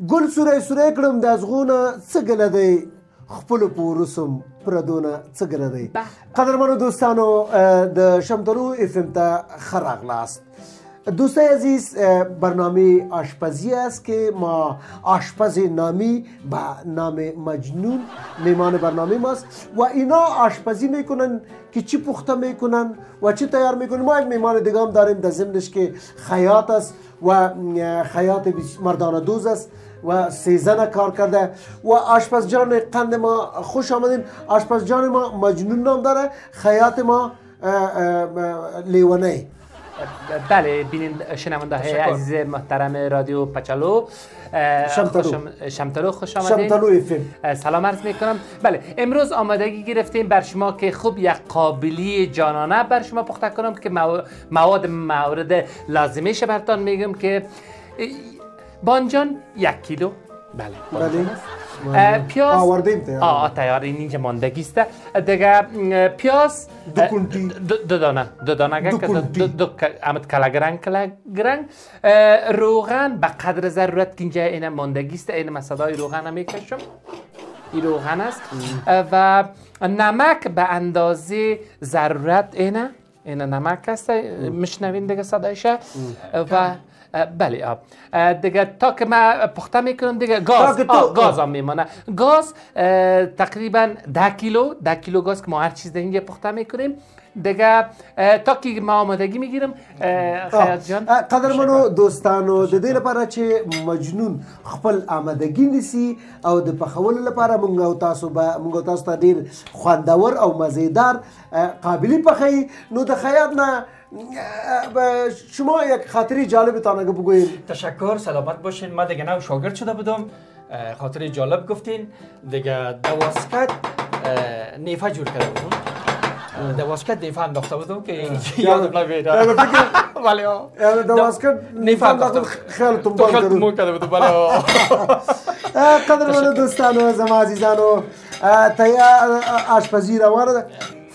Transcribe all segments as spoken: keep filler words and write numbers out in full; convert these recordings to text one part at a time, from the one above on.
گل سوری سوری کړم د ازغونه څه ګله دی خپلو په ورسم پردونه څه ګله دی. قدرمنو دوستانو د شمتلو اف ام ته ښه راغلاست. دوستای عزیز برنامه آشپزی است که ما آشپز نامی با نام مجنون میمان برنامه ماست و اینا آشپزی میکنن که چی پخته میکنن و چی تیار میکنن. ما یک میمان دیگه هم داریم در ضمنش که خیاط است و خیاط مردانه دوز است و سیزن کار کرده و آشپز جان قند ما خوش آمدین. آشپز جان ما مجنون نام داره، خیاط ما لیوانه. بله بینید شنونده های عزیز محترم رادیو پچلو شمتلو شمتلو خوش آمدین. شمتلو افم سلام عرض میکنم. بله امروز آمادگی گرفتیم بر شما که خوب یک قابلی جانانه بر شما پخته کنم که مواد مورد لازمیش براتون میگم که بانجان یک کیلو. بله بله پیاز آوردیم تیار آه تیار این اینجا ماندگی است دیگه. پیاز دو کنتی دو دانه دو دانه دو کنتی دو امت کلگرنگ کلگرنگ روغن به قدر ضرورت که اینجا این ماندگی است. این مسادای روغن هم میکشم. این روغن است و نمک به اندازه ضرورت. اینه این نمک است میشنوین دیگه صدایشه و بله آب دیگه تا که ما پخته میکنم دیگه گاز گاز هم میمانه. گاز تقریبا ده کیلو ده کیلو گاز که ما هر چیز اینجا پخته میکنیم دیگه تا که ما آمادگی میگیرم. خیال جان قدرمنو دوستانو د دې لپاره چې مجنون خپل آمادگی نیسي او د پخولو لپاره مونږ او تاسو به مونږ تاسو ته ډیر خوندور او مزیدار قابلی پخی. نو د خیاط نه شما یک خاطری جالب تانگه بگویید. تشکر، سلامت باشین. من دیگه نو شاگرد شده بودم، خاطری جالب گفتین. دیگه دواسکت نیفه جور کرده بودم. دواسکت نیفه انداخته بودم که یادم نمیاد. ولی یعنی دواسکت نیفه انداخته خیلی تنبال کرده بودم. ولی قدرمنو دوستانو زما عزیزانو تهیه آشپزی روانه ده.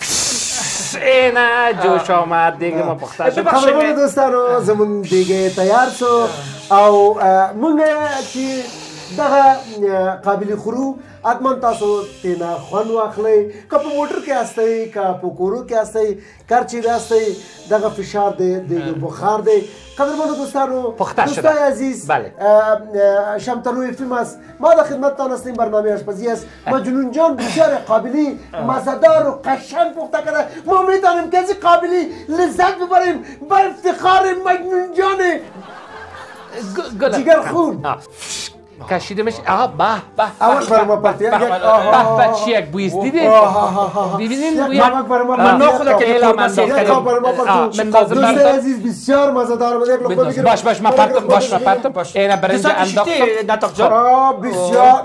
اینه جوش آمد دیگه ما پخته شد. قدرمنو دوستانو زمون دیگه تیار شو او مونږ چې دغه قابلی خورو حتما تاسو تینا خوند واخلئ. که په موټر کې هستئ که په کورو کې هستئ کار چیرې هستئ دغه فشار دی د بخار دی. قدرمنو دوستانو دوستای عزیز شمتلو افم است. ما در خدمتتان هستیم. برنامه آشپزی است. مجنون جان بسیار قابلی مزه‌دار و قشنگ پخته کرده. ما میتونیم که از این قابلی لذت ببریم با افتخار مجنون جان جگر خون. کشیده میشه. آها به به اول برما پرتیا به به چی یک بویست دیدید؟ ببینید بوی من ناخدا که اعلام کردم. دوست عزیز بسیار مزه‌دار بود. یک لقمه بگیرید. باش باش ما پرتم باش ما پرتم. اینا برنج انداختم. نطق جان. بسیار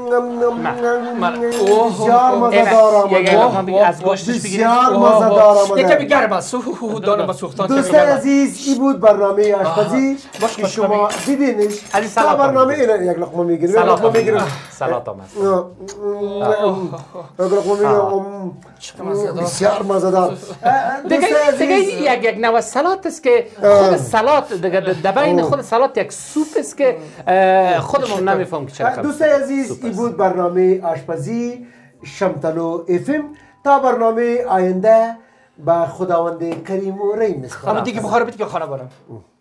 بسیار مزه‌دار آمد. از گوشتش بگیرید. بسیار مزه‌دار آمد. یکمی گرم است. دانه با سوختان. دوست عزیز این بود برنامه آشپزی که شما دیدینش. تا برنامه اینا لقمه میگیریم. سلات لقمه میگیریم. سلات هم است. لقمه میگیریم. بسیار مزه‌دار. دیگه دیگه یک یک نوع سلات است که خود سلات دیگه دبین خود سلات یک سوپ است که خودمون نمیفهم که چرا. دوستای عزیز این بود برنامه آشپزی شمتلو افم. تا برنامه آینده با خداوند کریم و رحیم است. اما دیگه بخار بیت که خانه برم.